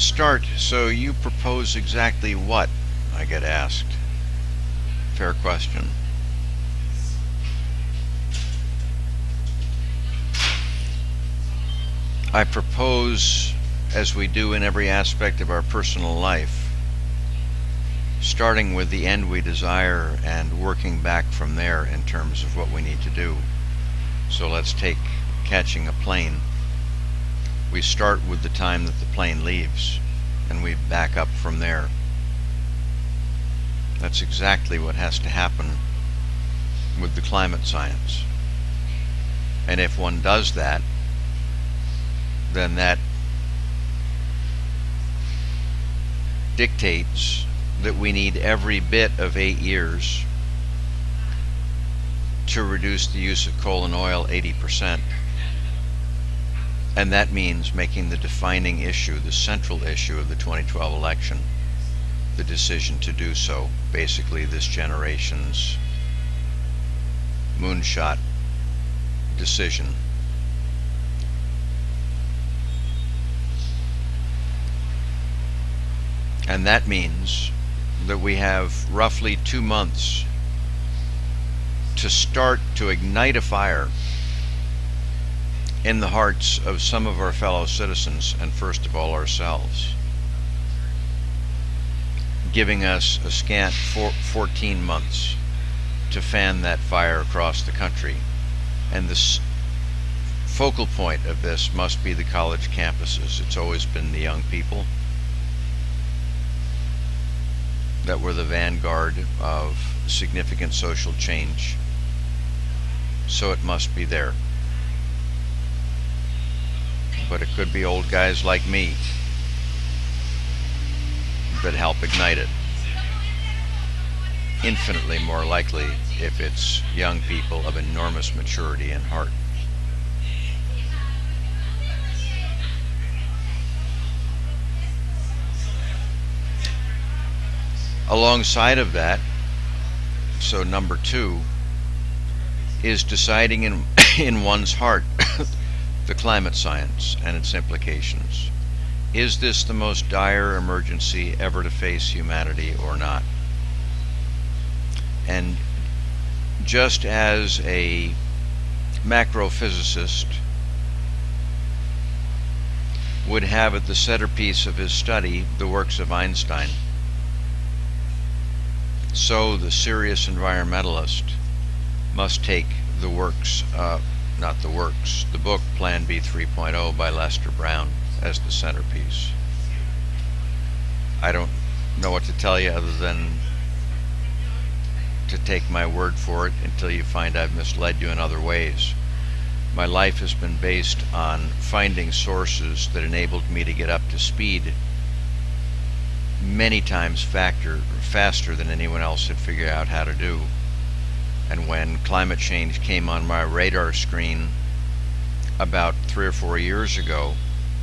start. So you propose exactly what? I get asked. Fair question. I propose, as we do in every aspect of our personal life, starting with the end we desire and working back from there in terms of what we need to do. So let's take catching a plane. We start with the time that the plane leaves, and we back up from there. That's exactly what has to happen with the climate science. And if one does that, then that dictates that we need every bit of 8 years to reduce the use of coal and oil 80%. And that means making the defining issue, the central issue of the 2012 election, the decision to do so, basically this generation's moonshot decision. And that means that we have roughly 2 months to start to ignite a fire in the hearts of some of our fellow citizens, and first of all ourselves, giving us a scant 14 months to fan that fire across the country. And the focal point of this must be the college campuses. It's always been the young people that were the vanguard of significant social change. So it must be there. But it could be old guys like me that help ignite it. Infinitely more likely if it's young people of enormous maturity and heart. Alongside of that, so number 2 is deciding in one's heart the climate science and its implications. Is this the most dire emergency ever to face humanity or not? And just as a macrophysicist would have at the centerpiece of his study the works of Einstein, so the serious environmentalist must take the works, the book Plan B 3.0 by Lester Brown as the centerpiece. I don't know what to tell you other than to take my word for it until you find I've misled you in other ways. My life has been based on finding sources that enabled me to get up to speed many times faster than anyone else had figured out how to do. And when climate change came on my radar screen about 3 or 4 years ago,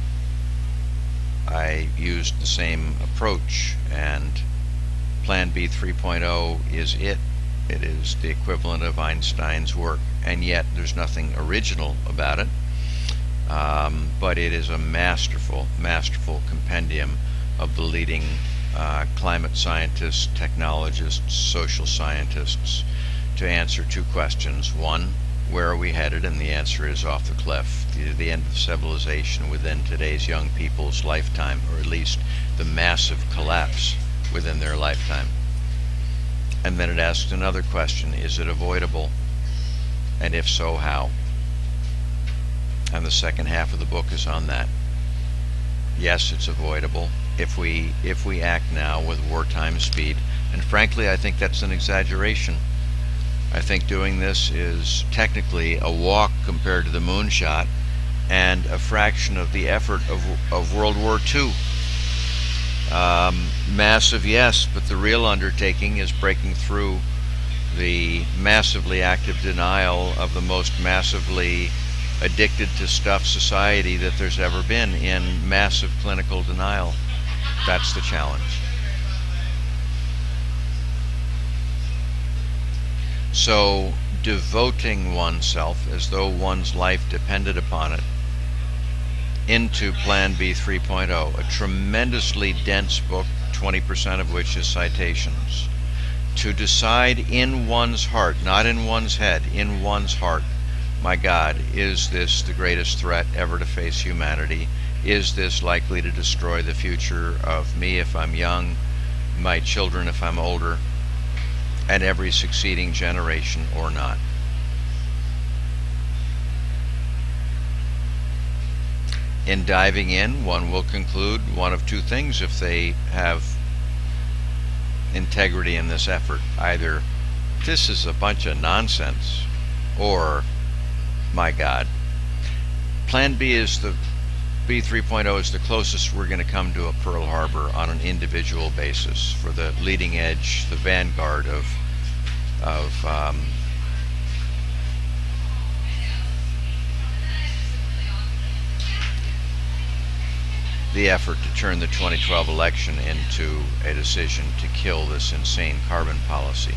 I used the same approach, and Plan B 3.0 is it. It is the equivalent of Einstein's work, and yet there's nothing original about it, but it is a masterful compendium of the leading climate scientists, technologists, social scientists to answer 2 questions. 1, where are we headed? And the answer is off the cliff. The end of civilization within today's young people's lifetime, or at least the massive collapse within their lifetime. And then it asks another question: is it avoidable? And if so, how? And the second half of the book is on that. Yes, it's avoidable if we act now with wartime speed. And frankly, I think that's an exaggeration. I think doing this is technically a walk compared to the moonshot, and a fraction of the effort of World War II. Massive, yes, but the real undertaking is breaking through the massively active denial of the most massively addicted to stuff society that there's ever been, in massive clinical denial. That's the challenge. So devoting oneself as though one's life depended upon it into Plan B 3.0, a tremendously dense book, 20% of which is citations, to decide in one's heart, not in one's head, in one's heart, my God, is this the greatest threat ever to face humanity? Is this likely to destroy the future of me if I'm young, my children if I'm older, and every succeeding generation or not? In diving in, one will conclude one of two things if they have integrity in this effort. Either this is a bunch of nonsense, or my God, Plan B is the B 3.0 is the closest we're going to come to a Pearl Harbor on an individual basis, for the leading edge, the vanguard of the effort to turn the 2012 election into a decision to kill this insane carbon policy.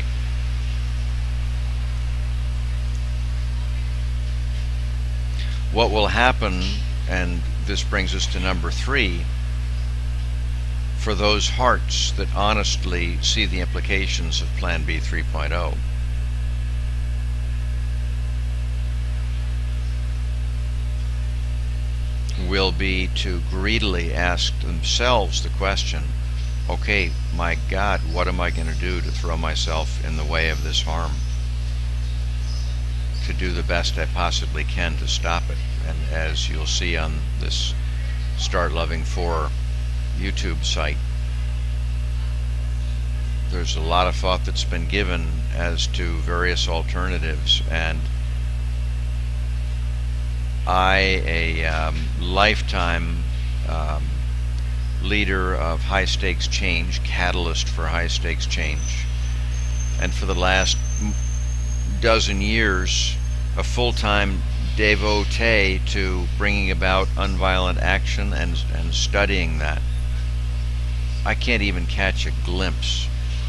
What will happen, and this brings us to number 3, for those hearts that honestly see the implications of Plan B 3.0, will be to greedily ask themselves the question, okay, my God, what am I going to do to throw myself in the way of this harm? To do the best I possibly can to stop it. And as you'll see on this Start Loving 4 YouTube site, there's a lot of thought that's been given as to various alternatives, and I, a lifetime leader of high stakes change, catalyst for high stakes change, and for the last dozen years a full-time devotee to bringing about unviolent action and studying that, I can't even catch a glimpse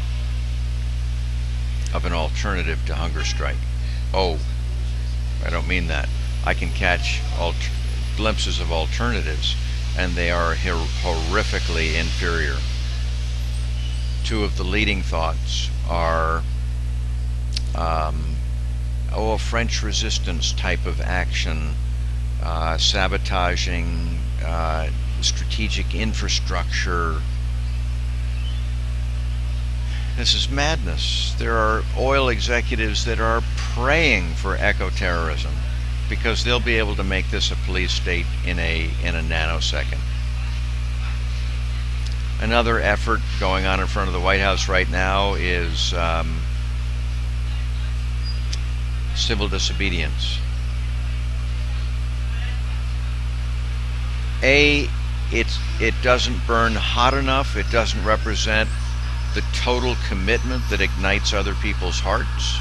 of an alternative to hunger strike. Oh, I don't mean that. I can catch glimpses of alternatives, and they are horrifically inferior. Two of the leading thoughts are a French resistance type of action, sabotaging strategic infrastructure. This is madness. There are oil executives that are praying for eco-terrorism, because they'll be able to make this a police state in a nanosecond. Another effort going on in front of the White House right now is civil disobedience. It doesn't burn hot enough. It doesn't represent the total commitment that ignites other people's hearts.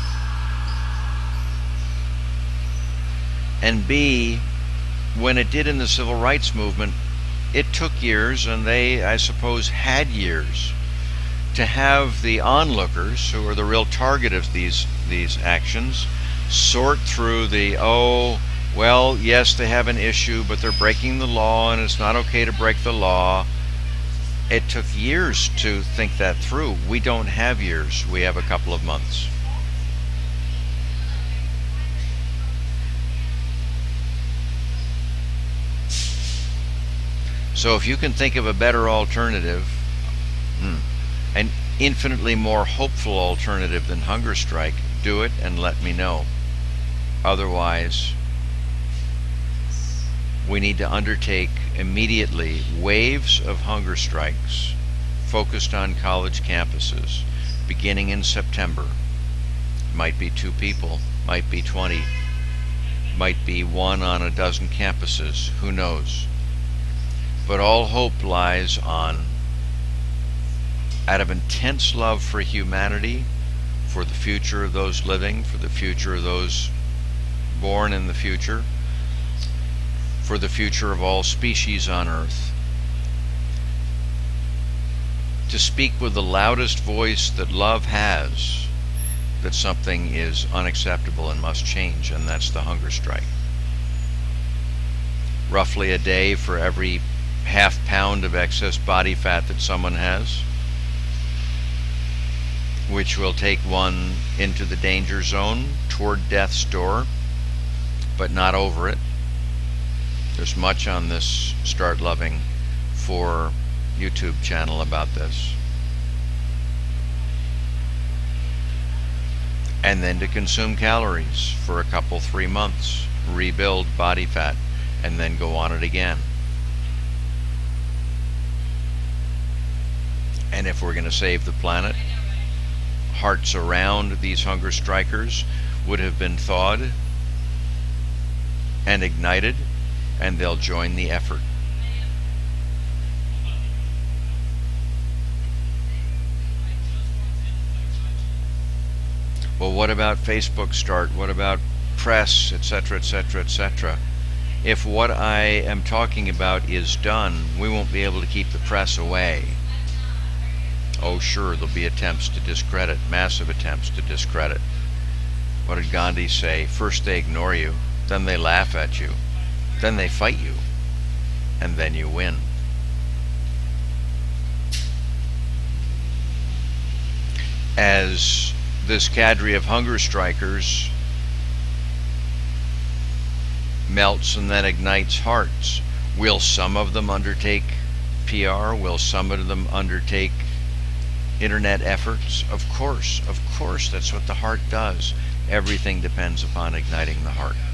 And B, when it did in the civil rights movement, it took years, and they, I suppose, had years to have the onlookers, who are the real target of these actions, sort through the, oh, well, yes, they have an issue, but they're breaking the law, and it's not okay to break the law. It took years to think that through. We don't have years. We have a couple of months. So if you can think of a better alternative, an infinitely more hopeful alternative than hunger strike, do it and let me know. Otherwise, we need to undertake immediately waves of hunger strikes focused on college campuses beginning in September. Might be 2 people, might be 20, might be 1 on a dozen campuses, who knows? But all hope lies on, out of intense love for humanity, for the future of those living, for the future of those born in the future, for the future of all species on Earth, to speak with the loudest voice that love has, that something is unacceptable and must change, and that's the hunger strike. roughly a day for every half pound of excess body fat that someone has, which will take one into the danger zone toward death's door, but not over it. There's much on this Start Loving for YouTube channel about this. And then to consume calories for a couple, 3 months, rebuild body fat, and then go on it again. And if we're going to save the planet, hearts around these hunger strikers would have been thawed and ignited, and they'll join the effort. Well, what about Facebook Start? What about press, etc., etc., etc.? If what I am talking about is done, we won't be able to keep the press away. Oh, sure, there'll be attempts to discredit, massive attempts to discredit. What did Gandhi say? First they ignore you, then they laugh at you, then they fight you, and then you win. As this cadre of hunger strikers melts and then ignites hearts, will some of them undertake PR? Will some of them undertake internet efforts? Of course, that's what the heart does. Everything depends upon igniting the heart.